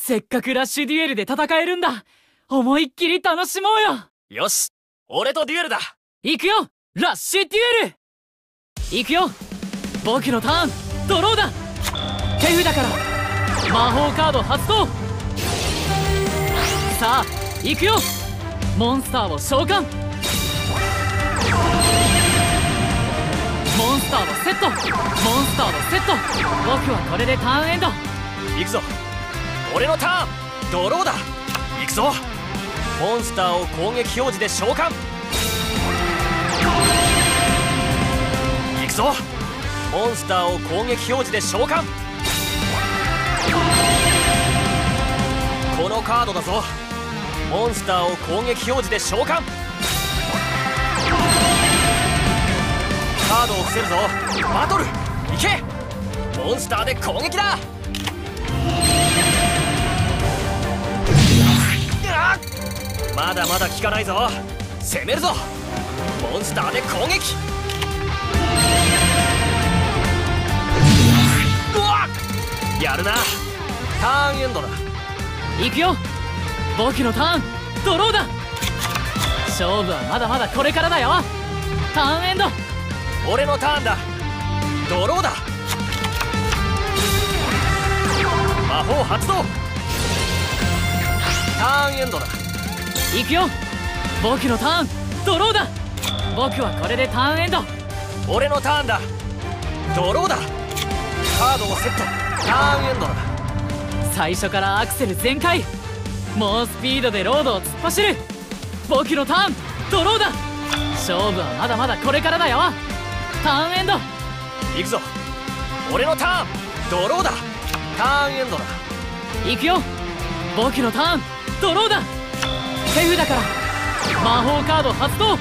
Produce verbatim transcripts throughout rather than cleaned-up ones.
せっかくラッシュデュエルで戦えるんだ。思いっきり楽しもうよ。 よし、俺とデュエルだ。 行くよ、ラッシュデュエル。行くよ、僕のターン、ドローだ。手札から魔法カード発動。さあ行くよ、モンスターを召喚。モンスターをセット、モンスターをセット。僕はこれでターンエンド。 行くぞ、俺のターン、ドローだ。行くぞ、モンスターを攻撃表示で召喚。行くぞ、モンスターを攻撃表示で召喚。このカードだぞ、モンスターを攻撃表示で召喚。カードを伏せるぞ、バトル、行け。モンスターで攻撃だ。まだまだ効かないぞ、攻めるぞ、モンスターで攻撃。うわっ、やるな。ターンエンドだ。 行くよ、僕のターン、ドローだ。勝負はまだまだこれからだよ。ターンエンド。 俺のターンだ、ドローだ。魔法発動。ターンエンドだ。 行くよ、僕のターン、ドローだ。僕はこれでターンエンド。 俺のターンだ、ドローだ。カードをセット、ターンエンドだ。 最初からアクセル全開、猛スピードでロードを突っ走る。僕のターン、ドローだ。勝負はまだまだこれからだよ。ターンエンド。 行くぞ、俺のターン、ドローだ。ターンエンドだ。 行くよ、僕のターン、ドローだ。手札から魔法カード発動。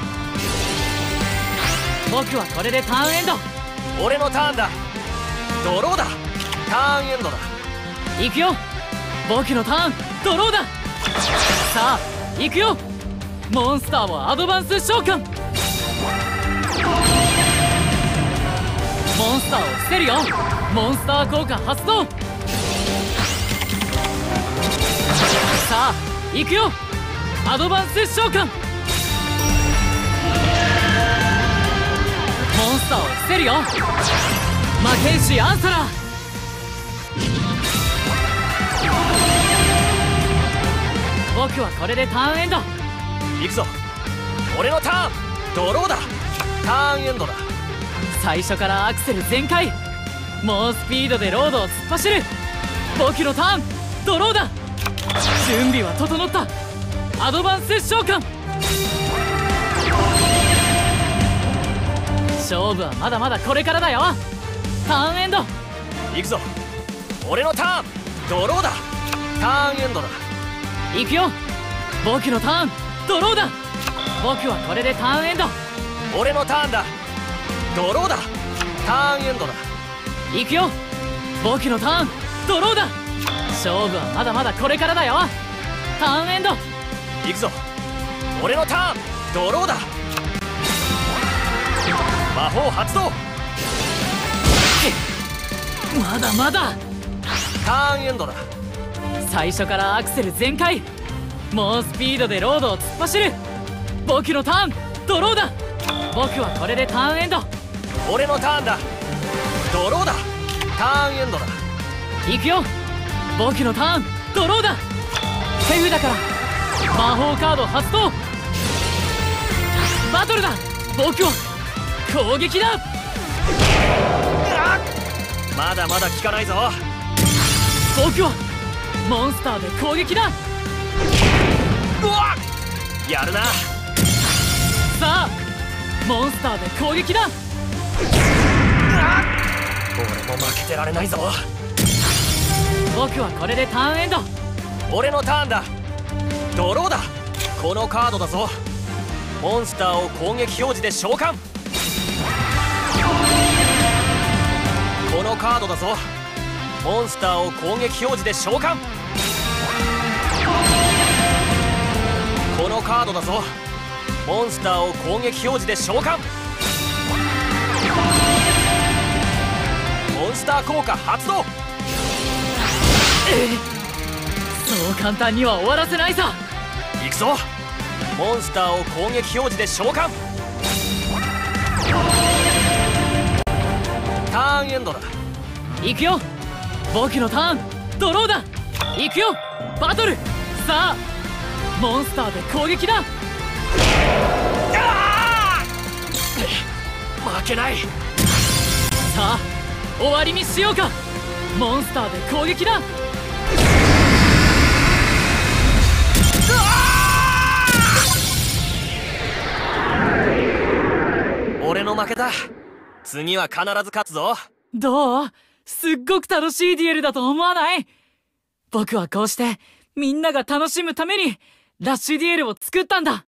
僕はこれでターンエンド。 俺のターンだ、ドローだ。ターンエンドだ。 行くよ、僕のターン、ドローだ。さあ行くよ、モンスターをアドバンス召喚。モンスターを伏せるよ、モンスター効果発動。さあ行くよ、アドバンス召喚。モンスターを伏せるよ、魔剣士アンサラー。僕はこれでターンエンド。 行くぞ、俺のターン、ドローだ。ターンエンドだ。 最初からアクセル全開、猛スピードでロードを突っ走る。僕のターン、ドローだ。準備は整った。アドバンス召喚。勝負はまだまだこれからだよ。ターンエンド。 行くぞ、俺のターン、ドローだ。ターンエンドだ。 行くよ、僕のターン、ドローだ。僕はこれでターンエンド。 俺のターンだ、ドローだ。ターンエンドだ。 行くよ、僕のターン、ドローだ。勝負はまだまだこれからだよ。ターンエンド。 行くぞ、俺のターン、ドローだ。魔法発動。 まだまだ。 ターンエンドだ。 最初からアクセル全開、猛スピードでロードを突っ走る。僕のターン、ドローだ。僕はこれでターンエンド。 俺のターンだ、ドローだ。ターンエンドだ。 行くよ、僕のターン、ドローだ。手札から魔法カード発動。バトルだ。僕は攻撃だ。 まだまだ効かないぞ。 僕はモンスターで攻撃だ。 うわっ、やるな。 さあモンスターで攻撃だ。 俺も負けてられないぞ。 僕はこれでターンエンド。 俺のターンだ、ドローだ。このカードだぞ、モンスターを攻撃表示で召喚。このカードだぞ、モンスターを攻撃表示で召喚。このカードだぞ、モンスターを攻撃表示で召喚。モンスター効果発動。 そう簡単には終わらせないさ。 行くぞ。モンスターを攻撃表示で召喚。ターンエンドだ。 行くよ。僕のターンドローだ。行くよバトル。さあモンスターで攻撃だ。 負けない。 さあ終わりにしようか。モンスターで攻撃だ。 俺の負けだ。次は必ず勝つぞ。 どう？すっごく楽しいデュエルだと思わない？僕はこうしてみんなが楽しむためにラッシュデュエルを作ったんだ。